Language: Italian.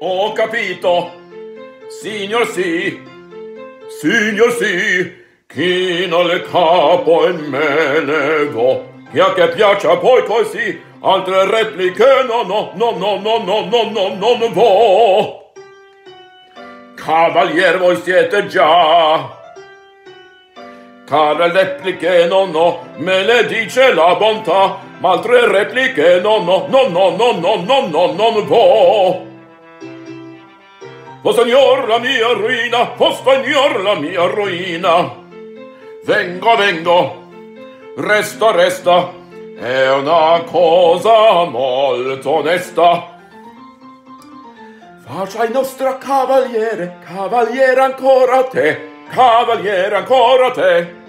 Ho capito. Signor sì. Signor sì. Chino il capo e me ne vo. Che piaccia poi così. Altre repliche non vo. Cavalier voi siete già. Care repliche no, me le dice la bontà, ma altre repliche non vo. Oh signor la mia ruina, oh signor la mia ruina. Vengo, resta, è una cosa molto onesta. Faccia il nostro cavaliere ancora te, cavaliere ancora te.